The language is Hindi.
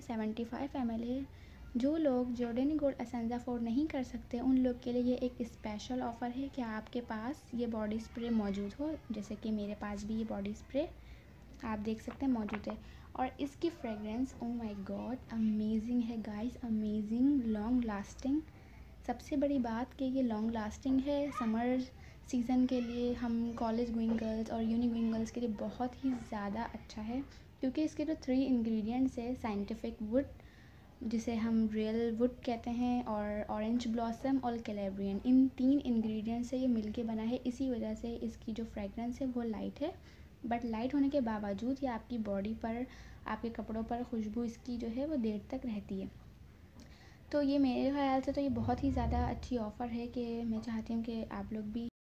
75 ml है। जो लोग जॉर्डनी गोल्ड एसेंस अफोर्ड नहीं कर सकते उन लोग के लिए ये एक स्पेशल ऑफ़र है कि आपके पास ये बॉडी स्प्रे मौजूद हो, जैसे कि मेरे पास भी ये बॉडी स्प्रे आप देख सकते हैं मौजूद है। और इसकी fragrance oh my god amazing है गाइस, अमेजिंग, लॉन्ग लास्टिंग। सबसे बड़ी बात कि ये लॉन्ग लास्टिंग है। समर सीज़न के लिए, हम कॉलेज गोइंग गर्ल्स और यूनी गोइंग गर्ल्स के लिए बहुत ही ज़्यादा अच्छा है, क्योंकि इसके जो 3 इंग्रेडिएंट्स है, साइंटिफिक वुड जिसे हम रियल वुड कहते हैं, और ऑरेंज ब्लॉसम और कैलेब्रियन, इन 3 इंग्रेडिएंट्स से ये मिलके बना है। इसी वजह से इसकी जो फ्रेगरेंस है वो लाइट है, बट लाइट होने के बावजूद ये आपकी बॉडी पर, आपके कपड़ों पर खुशबू इसकी जो है वो देर तक रहती है। तो ये मेरे ख़्याल से तो ये बहुत ही ज़्यादा अच्छी ऑफ़र है कि मैं चाहती हूँ कि आप लोग भी